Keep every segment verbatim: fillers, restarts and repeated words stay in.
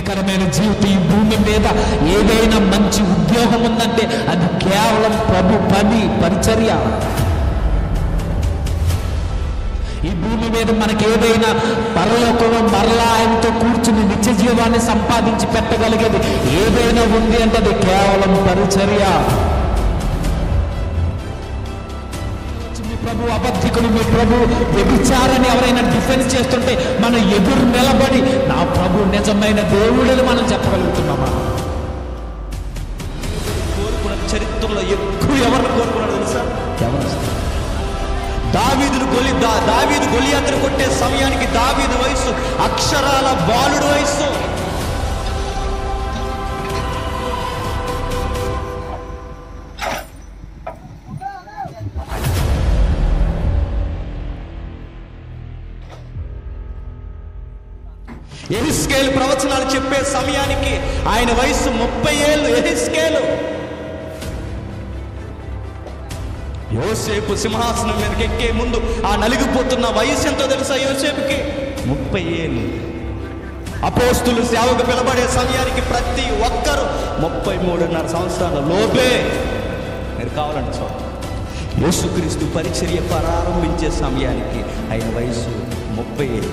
దీవెనకరమైన జీవితం ఈ భూమి మీద ఏదైనా మంచి ఉద్యోగం ఉందంటే అది కేవలం ప్రభు పని పరిచర్య. ఈ భూమి మీద మనకి ఏదైనా పరలోకంలో మరలా ఆయనతో కూర్చుని నిత్య జీవాన్ని సంపాదించి పెట్టగలిగేది ఏదైనా ఉంది అంటే అది కేవలం పరిచర్య. మీ ప్రభు అబద్ధికుడు, మీ ప్రభు వ్యభిచారాన్ని ఎవరైనా డిఫెన్స్ చేస్తుంటే మనం ఎదురు నిలబడి నా ప్రభు నిజమైన దేవుడని మనం చెప్పగలుగుతున్నామా? కోరుకున్న చరిత్రలో ఎక్కువ ఎవరిని కోరుకున్నాడు తెలుసా? ఎవరు? దావీదును గొలి దా దావీదు గొలియాతును కొట్టే సమయానికి దావీదు వయసు అక్షరాల బాలుడు వయసు. యెహెజ్కేలు ప్రవచనాలు చెప్పే సమయానికి ఆయన వయసు ముప్పై ఏళ్ళు. యెహెజ్కేలు యోసేపు సింహాసనం మీదకి ఎక్కే ముందు ఆ నలిగిపోతున్న వయసు ఎంతో తెలుసా యోసేపుకి? ముప్పై ఏళ్ళు. అపోస్తులు సేవకు పిలబడే సమయానికి ప్రతి ఒక్కరు ముప్పై మూడున్నర సంవత్సరాల లోపే. మీరు కావాలంటే చూడండి, యేసుక్రీస్తు పరిచర్య ప్రారంభించే సమయానికి ఆయన వయసు ముప్పై ఏళ్ళు.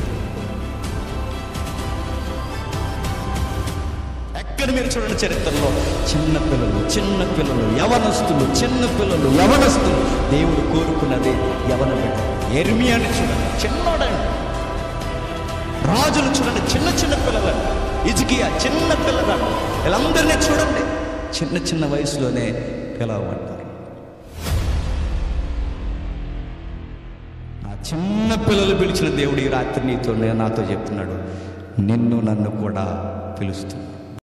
ఎక్కడ మీరు చూడండి చరిత్రలో చిన్న పిల్లలు చిన్న పిల్లలు యవనస్తులు చిన్న పిల్లలు యవనస్తులు దేవుడు కోరుకున్నది యవన బిడ్డ. యెర్మీయాని చూడండి, చిన్నోడండి. రాజులు చూడండి, చిన్న చిన్న పిల్లలు. హిజ్కియా చిన్న పిల్లగాడు. వీళ్ళందరినీ చూడండి, చిన్న చిన్న వయసులోనే పిలవబడ్డారు. ఆ చిన్న పిల్లలు పిలిచిన దేవుడు ఈ రాత్రి నీతో నాతో చెప్తున్నాడు, నిన్ను నన్ను కూడా పిలుస్తున్నాడు.